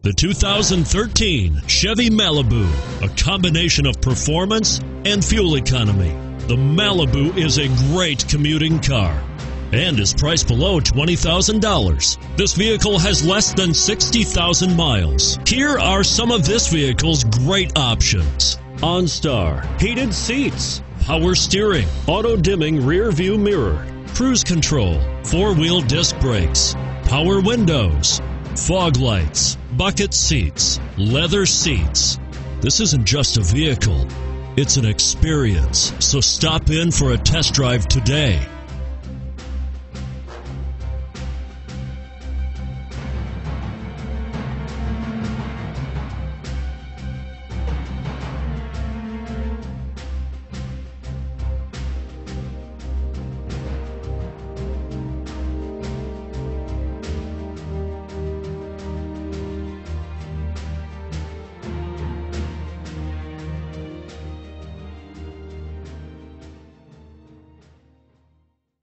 The 2013 Chevy Malibu, a combination of performance and fuel economy. The Malibu is a great commuting car and is priced below $20,000. This vehicle has less than 60,000 miles. Here are some of this vehicle's great options: OnStar, heated seats, power steering, auto-dimming rear view mirror, cruise control, four-wheel disc brakes, power windows, fog lights, bucket seats, leather seats. This isn't just a vehicle, it's an experience. So stop in for a test drive today.